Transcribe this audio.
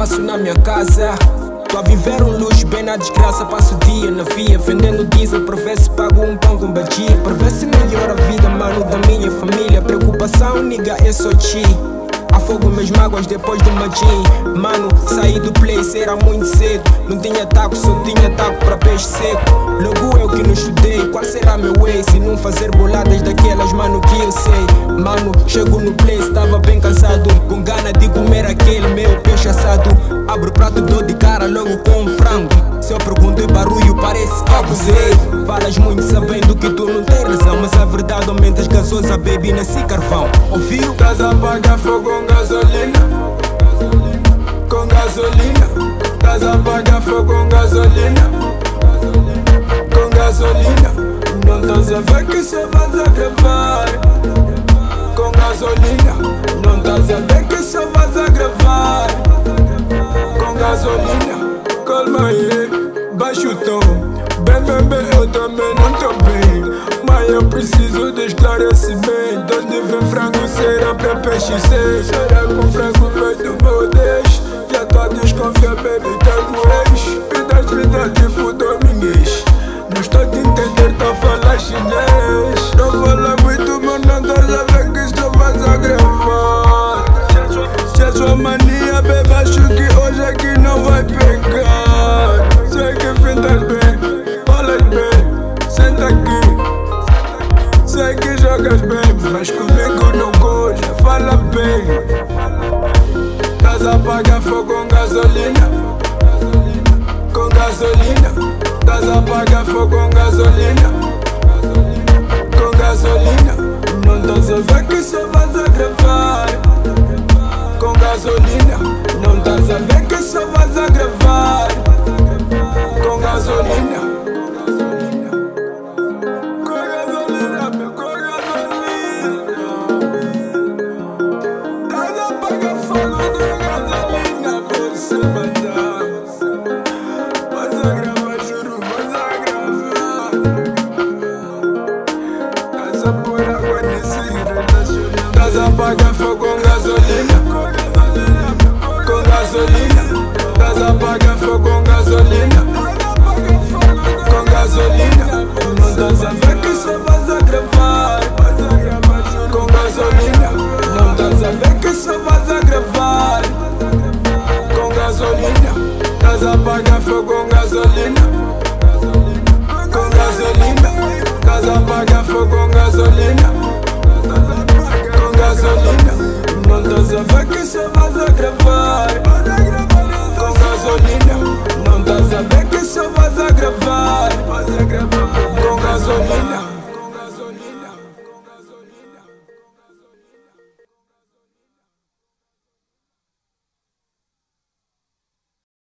passo na minha casa. Tô a viver um luxo, bem na desgraça. Passo o dia na via, vendendo diesel para ver se pago um pão com batia. Para ver se melhora a vida, mano, da minha família. Preocupação, nigga, é só chi. Afogo minhas mágoas depois do matim. Mano, saí do place, era muito cedo. Não tinha taco, só tinha taco para peixe seco. Logo eu que não estudei, qual será meu way? Se não fazer boladas daquelas, mano, que eu sei. Mano, chego no place, tava bem cansado, com gana de comer aquele meu peixe assado. Abro o prato, dou de cara logo com um frango. Se eu pergunto em barulho, parece que abusei. Falas muito sabendo que tu não tens razão, mas a verdade aumentas gasosa, baby, nesse carvão. Ouviu? Casa apaga fogo com gasolina. Com gasolina. Casa apaga fogo com gasolina. Com gasolina. Não estás a ver que só vais a gravar. Com gasolina. Não estás a ver que só vais a gravar. Com gasolina. Calma aí, baixa o tom. Bem, eu também não tô bem, mas eu preciso de esclarecimento. De onde vem frango, será pra peixe ser? Será que o frango veio do meu deixo? Já tô a desconfiar, baby, tá no ex. Vida tipo dominguês. Não estou a te entender, tô a falar chinês. Não fala muito, mas não estás a ver que estou mais a gravar. Se é sua mania, baby, acho que hoje aqui não vai pegar. Sei que fintas bem, falas bem, senta aqui. Sei que jogas bem, mas comigo não gosta, fala bem. Casa apaga fogo com gasolina. Com gasolina. Casa apaga fogo com gasolina. Com gasolina. Não estás a ver que só vais a gravar. Com gasolina. Não estás a ver que só vais a gravar. Com gasolina. Casa apaga fogo com gasolina. Com gasolina. Casa apaga fogo com gasolina. Com gasolina. Não estás a ver que só vais a gravar. Com gasolina. Não estás a ver que só vais a gravar. Com gasolina. Casa apaga fogo com gasolina. Com gasolina. Casa apaga fogo com gasolina. Com gasolina. Não estás a ver que só vais a gravar.